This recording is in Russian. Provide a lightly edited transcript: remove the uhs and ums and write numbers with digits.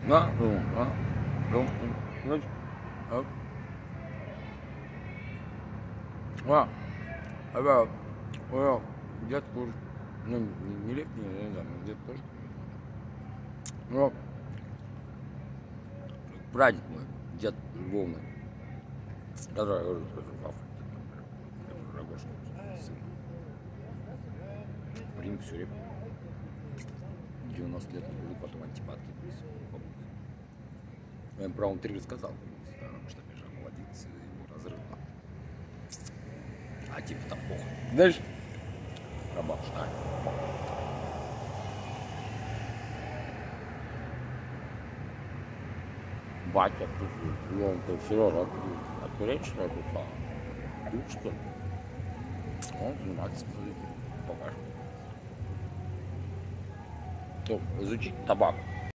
Дед тоже, ну, не летний, не знаю, дед тоже. Но прадед мой, дед Львовна, который, я говорю, папа, Рогожин, сын. При них все время 90 лет были, потом антипатки. Я им про он 3 рассказал, потому что бежал молодец, его разрыв. А типа там бог. Знаешь, про бабушку. Батя, ты Сережа, откуда что ли? Тут что ли? Он занимается покажет. То изучить табак.